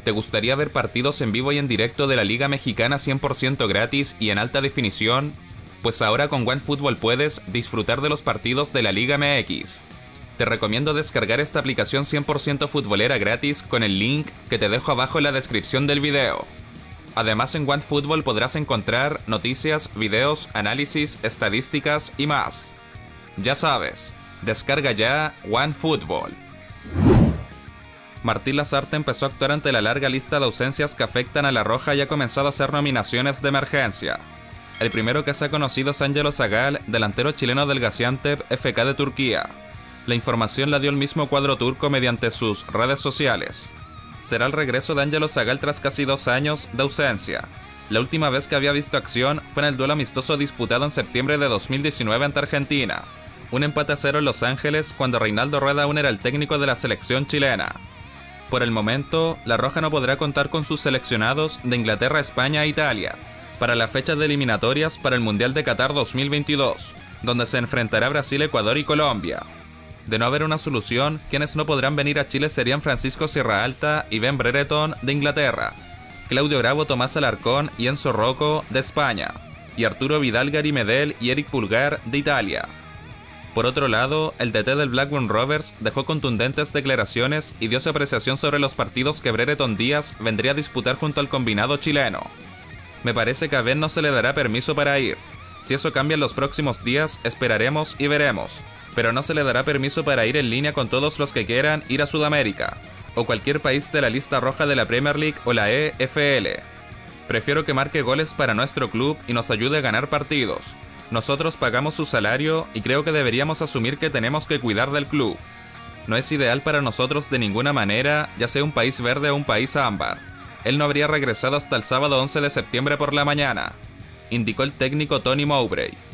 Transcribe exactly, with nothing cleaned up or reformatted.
¿Te gustaría ver partidos en vivo y en directo de la Liga Mexicana cien por ciento gratis y en alta definición? Pues ahora con OneFootball puedes disfrutar de los partidos de la Liga M X. Te recomiendo descargar esta aplicación cien por ciento futbolera gratis con el link que te dejo abajo en la descripción del video. Además, en OneFootball podrás encontrar noticias, videos, análisis, estadísticas y más. Ya sabes, descarga ya OneFootball. Martín Lazarte empezó a actuar ante la larga lista de ausencias que afectan a La Roja y ha comenzado a hacer nominaciones de emergencia. El primero que se ha conocido es Ángelo Zagal, delantero chileno del Gaziantep F K de Turquía. La información la dio el mismo cuadro turco mediante sus redes sociales. Será el regreso de Ángelo Zagal tras casi dos años de ausencia. La última vez que había visto acción fue en el duelo amistoso disputado en septiembre de dos mil diecinueve ante Argentina. Un empate a cero en Los Ángeles cuando Reinaldo Rueda aún era el técnico de la selección chilena. Por el momento, La Roja no podrá contar con sus seleccionados de Inglaterra, España e Italia para la fecha de eliminatorias para el Mundial de Qatar dos mil veintidós, donde se enfrentará Brasil, Ecuador y Colombia. De no haber una solución, quienes no podrán venir a Chile serían Francisco Sierra Alta y Ben Brereton de Inglaterra, Claudio Bravo, Tomás Alarcón y Enzo Rocco de España, y Arturo Vidal, Gary Medel y Eric Pulgar de Italia. Por otro lado, el D T del Blackburn Rovers dejó contundentes declaraciones y dio su apreciación sobre los partidos que Brereton Díaz vendría a disputar junto al combinado chileno. Me parece que a Ben no se le dará permiso para ir. Si eso cambia en los próximos días, esperaremos y veremos, pero no se le dará permiso para ir en línea con todos los que quieran ir a Sudamérica, o cualquier país de la lista roja de la Premier League o la E F L. Prefiero que marque goles para nuestro club y nos ayude a ganar partidos. Nosotros pagamos su salario y creo que deberíamos asumir que tenemos que cuidar del club. No es ideal para nosotros de ninguna manera, ya sea un país verde o un país ámbar. Él no habría regresado hasta el sábado once de septiembre por la mañana, indicó el técnico Tony Mowbray.